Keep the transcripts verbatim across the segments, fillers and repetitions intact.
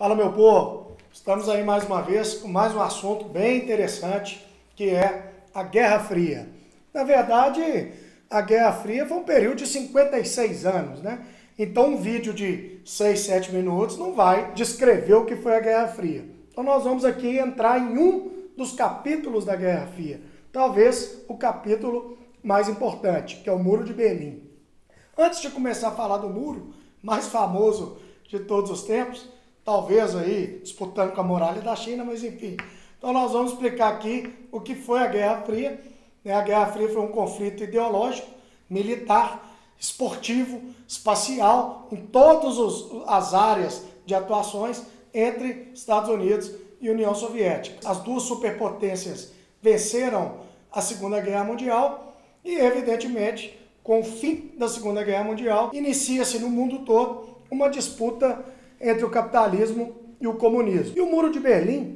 Fala, meu povo, estamos aí mais uma vez com mais um assunto bem interessante, que é a Guerra Fria. Na verdade, a Guerra Fria foi um período de cinquenta e seis anos, né? Então um vídeo de seis, sete minutos não vai descrever o que foi a Guerra Fria. Então nós vamos aqui entrar em um dos capítulos da Guerra Fria, talvez o capítulo mais importante, que é o Muro de Berlim. Antes de começar a falar do muro mais famoso de todos os tempos, talvez aí disputando com a muralha da China, mas enfim. Então nós vamos explicar aqui o que foi a Guerra Fria. A Guerra Fria foi um conflito ideológico, militar, esportivo, espacial, em todas as áreas de atuações entre Estados Unidos e União Soviética. As duas superpotências venceram a Segunda Guerra Mundial e, evidentemente, com o fim da Segunda Guerra Mundial, inicia-se no mundo todo uma disputa entre o capitalismo e o comunismo. E o Muro de Berlim,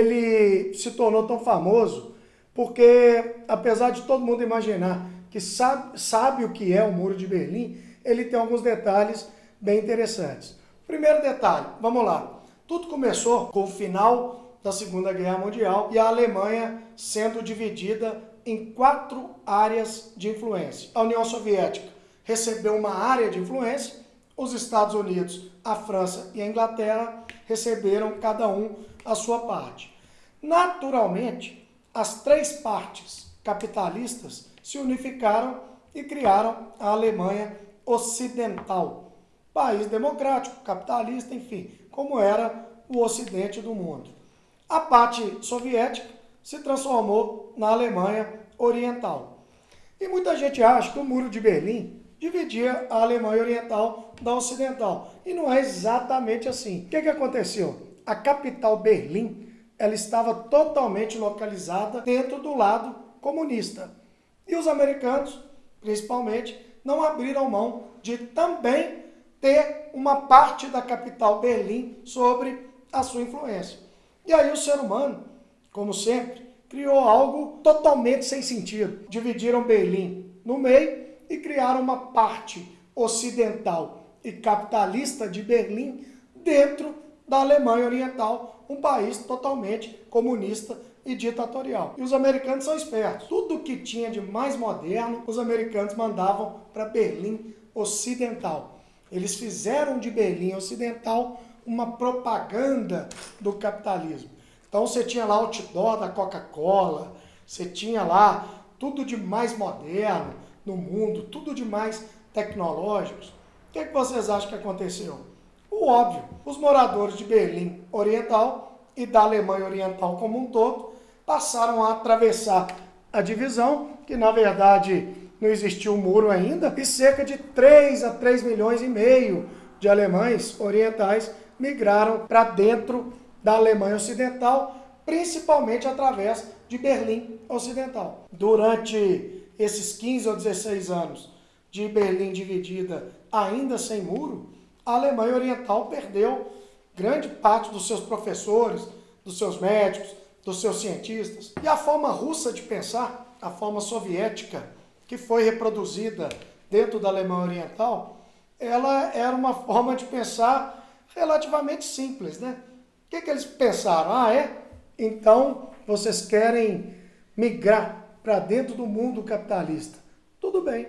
ele se tornou tão famoso porque, apesar de todo mundo imaginar que sabe, sabe o que é o Muro de Berlim, ele tem alguns detalhes bem interessantes. Primeiro detalhe, vamos lá. Tudo começou com o final da Segunda Guerra Mundial e a Alemanha sendo dividida em quatro áreas de influência. A União Soviética recebeu uma área de influência, os Estados Unidos, a França e a Inglaterra receberam cada um a sua parte. Naturalmente, as três partes capitalistas se unificaram e criaram a Alemanha Ocidental, país democrático, capitalista, enfim, como era o Ocidente do mundo. A parte soviética se transformou na Alemanha Oriental. E muita gente acha que o Muro de Berlim dividia a Alemanha Oriental da Ocidental. E não é exatamente assim. O que, que aconteceu? A capital Berlim, ela estava totalmente localizada dentro do lado comunista. E os americanos, principalmente, não abriram mão de também ter uma parte da capital Berlim sobre a sua influência. E aí o ser humano, como sempre, criou algo totalmente sem sentido. Dividiram Berlim no meio e criaram uma parte ocidental e capitalista de Berlim dentro da Alemanha Oriental, um país totalmente comunista e ditatorial. E os americanos são espertos. Tudo que tinha de mais moderno, os americanos mandavam para Berlim Ocidental. Eles fizeram de Berlim Ocidental uma propaganda do capitalismo. Então você tinha lá o outdoor da Coca-Cola, você tinha lá tudo de mais moderno no mundo, tudo de mais tecnológicos. O que, é que vocês acham que aconteceu? O óbvio, os moradores de Berlim Oriental e da Alemanha Oriental como um todo passaram a atravessar a divisão, que na verdade não existia um muro ainda, e cerca de três a três milhões e meio de alemães orientais migraram para dentro da Alemanha Ocidental, principalmente através de Berlim Ocidental. Durante esses quinze ou dezesseis anos de Berlim dividida, ainda sem muro, a Alemanha Oriental perdeu grande parte dos seus professores, dos seus médicos, dos seus cientistas. E a forma russa de pensar, a forma soviética, que foi reproduzida dentro da Alemanha Oriental, ela era uma forma de pensar relativamente simples, né? O que, que eles pensaram? Ah, é? Então vocês querem migrar para dentro do mundo capitalista. Tudo bem.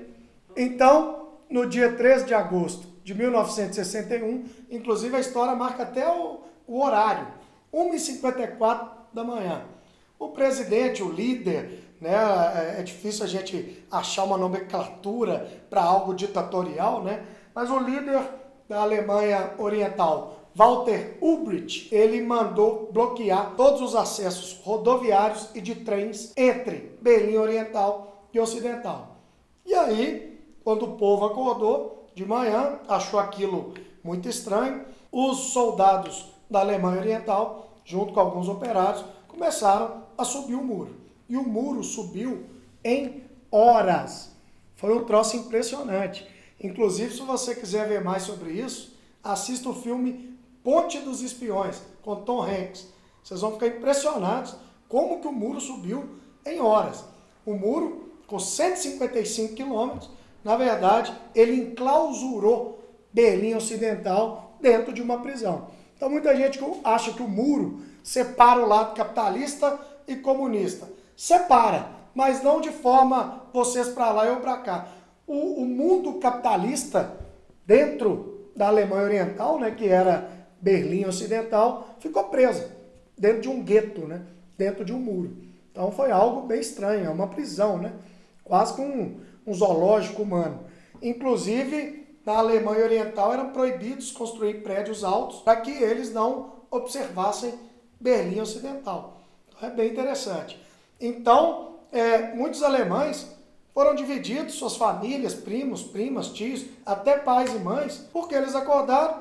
Então, no dia treze de agosto de mil novecentos e sessenta e um, inclusive a história marca até o, o horário, uma e cinquenta e quatro da manhã. O presidente, o líder, né, é difícil a gente achar uma nomenclatura para algo ditatorial, né, mas o líder da Alemanha Oriental, Walter Ulbricht, ele mandou bloquear todos os acessos rodoviários e de trens entre Berlim Oriental e Ocidental. E aí, quando o povo acordou de manhã, achou aquilo muito estranho, os soldados da Alemanha Oriental, junto com alguns operários, começaram a subir o muro. E o muro subiu em horas. Foi um troço impressionante. Inclusive, se você quiser ver mais sobre isso, assista o filme Ponte dos Espiões, com Tom Hanks. Vocês vão ficar impressionados como que o muro subiu em horas. O muro, com cento e cinquenta e cinco quilômetros, na verdade, ele enclausurou Berlim Ocidental dentro de uma prisão. Então muita gente acha que o muro separa o lado capitalista e comunista. Separa, mas não de forma vocês para lá e eu para cá. O, o mundo capitalista dentro da Alemanha Oriental, né, que era Berlim Ocidental, ficou preso dentro de um gueto, né, dentro de um muro. Então foi algo bem estranho, é uma prisão, né, quase com um, um zoológico humano. Inclusive, na Alemanha Oriental eram proibidos construir prédios altos para que eles não observassem Berlim Ocidental. Então é bem interessante. Então, é, muitos alemães foram divididos, suas famílias, primos, primas, tios, até pais e mães, porque eles acordaram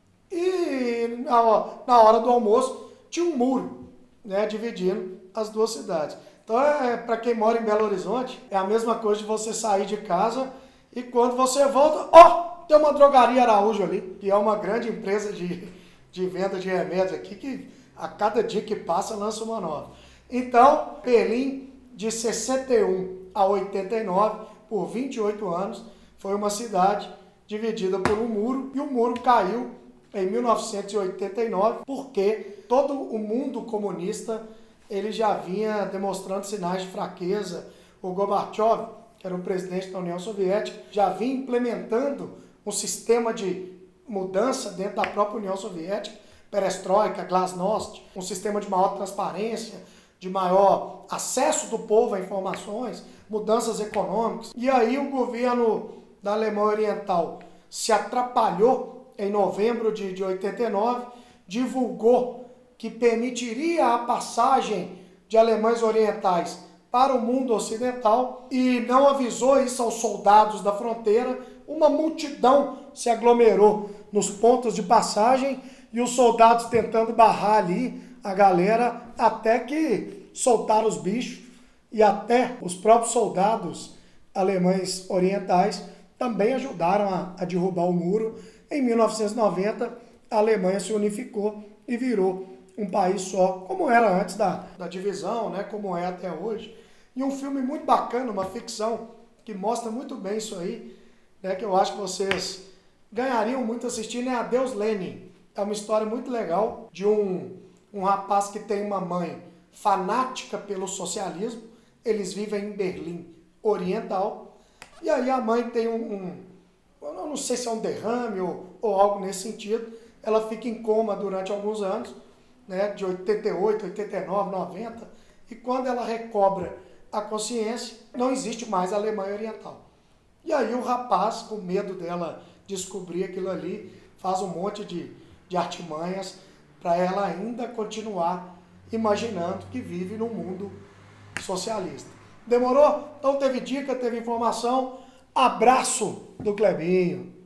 e na hora do almoço tinha um muro, né, dividindo as duas cidades. Então, é, para quem mora em Belo Horizonte, é a mesma coisa de você sair de casa e quando você volta, ó, tem uma drogaria Araújo ali, que é uma grande empresa de, de venda de remédios aqui, que a cada dia que passa lança uma nova. Então, Berlim, de sessenta e um a oitenta e nove, por vinte e oito anos, foi uma cidade dividida por um muro, e o muro caiu em mil novecentos e oitenta e nove, porque todo o mundo comunista ele já vinha demonstrando sinais de fraqueza. O Gorbachev, que era o presidente da União Soviética, já vinha implementando um sistema de mudança dentro da própria União Soviética, perestroika, glasnost, um sistema de maior transparência, de maior acesso do povo a informações, mudanças econômicas. E aí o governo da Alemanha Oriental se atrapalhou em novembro de, de oitenta e nove, divulgou que permitiria a passagem de alemães orientais para o mundo ocidental e não avisou isso aos soldados da fronteira. Uma multidão se aglomerou nos pontos de passagem e os soldados tentando barrar ali a galera até que soltaram os bichos e até os próprios soldados alemães orientais também ajudaram a, a derrubar o muro. Em mil novecentos e noventa, a Alemanha se unificou e virou um país só, como era antes da, da divisão, né, como é até hoje. E um filme muito bacana, uma ficção, que mostra muito bem isso aí, né, que eu acho que vocês ganhariam muito assistindo, é Adeus Lenin. É uma história muito legal de um, um rapaz que tem uma mãe fanática pelo socialismo. Eles vivem em Berlim Oriental. E aí a mãe tem um, um eu não sei se é um derrame ou, ou algo nesse sentido. Ela fica em coma durante alguns anos, né, de oitenta e oito, oitenta e nove, noventa. E quando ela recobra a consciência, não existe mais a Alemanha Oriental. E aí o rapaz, com medo dela descobrir aquilo ali, faz um monte de, de artimanhas para ela ainda continuar imaginando que vive num mundo socialista. Demorou? Então teve dica, teve informação. Abraço do Clebinho.